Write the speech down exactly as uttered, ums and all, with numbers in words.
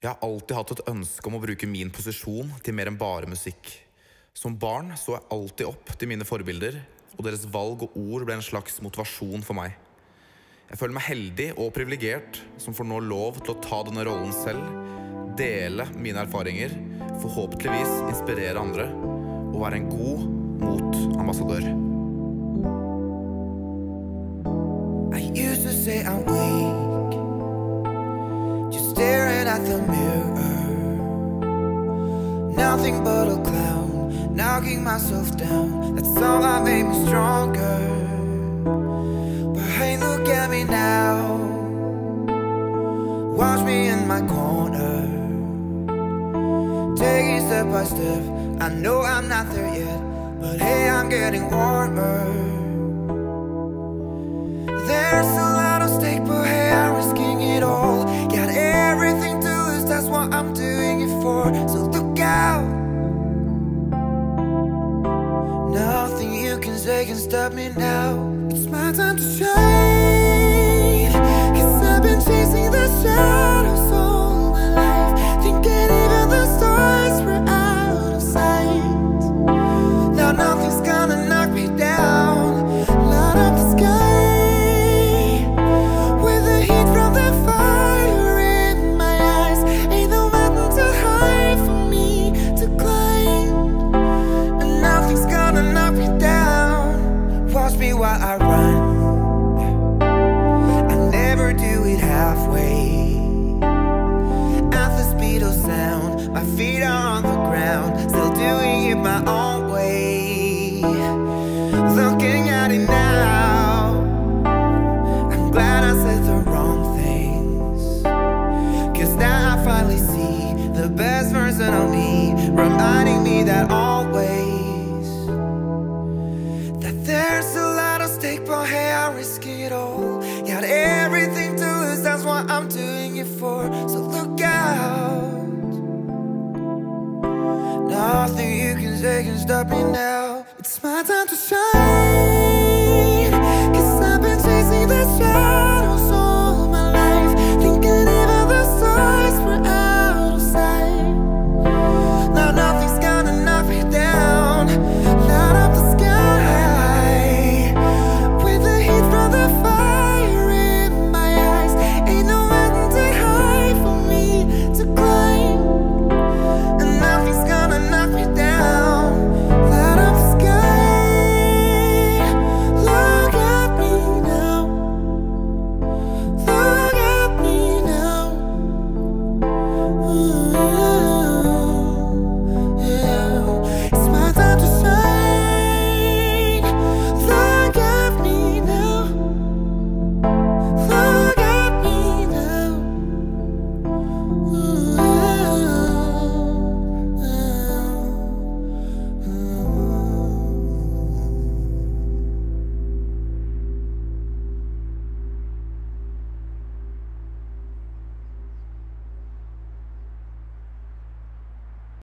Jeg har alltid hatt et ønske om å bruke min posisjon til mer enn bare musikk. Som barn så jeg alltid opp til mine forbilder, og deres valg og ord ble en slags motivasjon for meg. Jeg føler meg heldig og privilegert som får nå lov til å ta denne rollen selv, dele mine erfaringer, forhåpentligvis inspirere andre, og være en god motambassadør. I used to say I'm weak, just staring at the mirror. Nothing but a clown, knocking myself down. That's all that made me stronger. But hey, look at me now. Watch me in my corner, taking step by step. I know I'm not there yet, but hey, I'm getting warmer. There's a lot at stake, but hey, I'm risking it all. Got everything to lose, that's what I'm doing it for. So look out. Nothing you can say can stop me now. It's my time to shine, 'cause I've been chasing the shadows all my life, thinking even the stars were out of sight. Now nothing's gonna knock me down. Light up the sky with the heat from the fire in my eyes. Ain't no mountain too high for me to climb, and nothing's gonna knock me down. Watch me while I run, I never do it halfway. At the speed of sound, my feet are on the ground, still doing it my own way. Looking at it now, I'm glad I said the wrong things, 'cause now I finally see the best version of me, reminding me that always that there's a lot at stake, but hey, I risk it all. Got everything to lose, that's what I'm doing it for. So look out. Nothing you can say can stop me now. It's my time to shine.